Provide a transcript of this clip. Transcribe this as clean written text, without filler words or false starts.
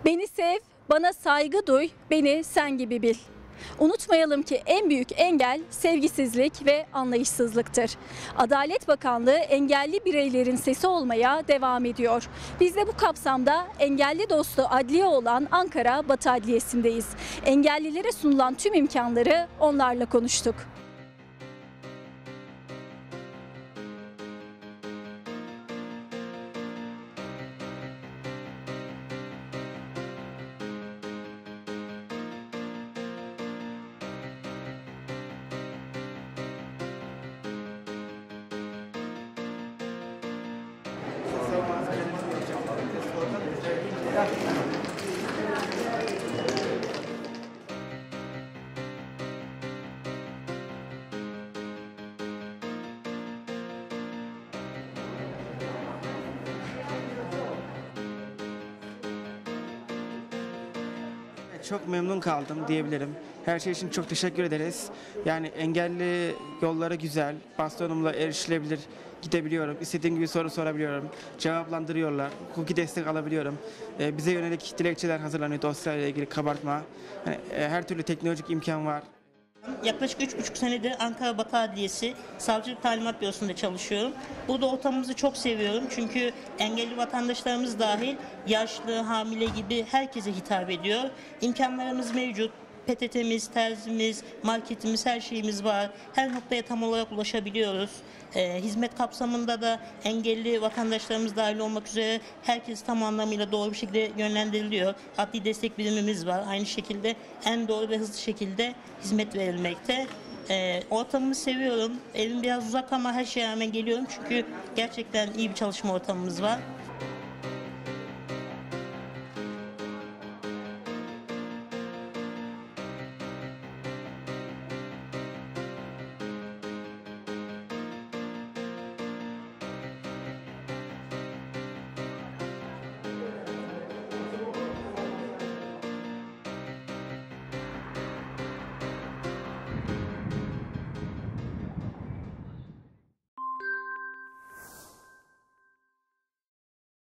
Beni sev, bana saygı duy, beni sen gibi bil. Unutmayalım ki en büyük engel sevgisizlik ve anlayışsızlıktır. Adalet Bakanlığı engelli bireylerin sesi olmaya devam ediyor. Biz de bu kapsamda engelli dostu adliye olan Ankara Batı Adliyesi'ndeyiz. Engellilere sunulan tüm imkanları onlarla konuştuk. Çok memnun kaldım diyebilirim. Her şey için çok teşekkür ederiz. Yani engelli yolları güzel, bastonumla erişilebilir, gidebiliyorum. İstediğim gibi soru sorabiliyorum. Cevaplandırıyorlar, hukuki destek alabiliyorum. Bize yönelik dilekçeler hazırlanıyor dosyayla ilgili kabartma. Yani, her türlü teknolojik imkan var. Yaklaşık 3,5 senedir Ankara Batı Adliyesi Savcılık Talimat Bürosu'nda çalışıyorum. Burada ortamımızı çok seviyorum çünkü engelli vatandaşlarımız dahil yaşlı, hamile gibi herkese hitap ediyor. İmkanlarımız mevcut. PTT'miz, terzimiz, marketimiz, her şeyimiz var. Her noktaya tam olarak ulaşabiliyoruz. Hizmet kapsamında da engelli vatandaşlarımız dahil olmak üzere herkes tam anlamıyla doğru bir şekilde yönlendiriliyor. Adli destek birimimiz var. Aynı şekilde en doğru ve hızlı şekilde hizmet verilmekte. Ortamımı seviyorum. Evim biraz uzak ama her şeye rağmen geliyorum çünkü gerçekten iyi bir çalışma ortamımız var.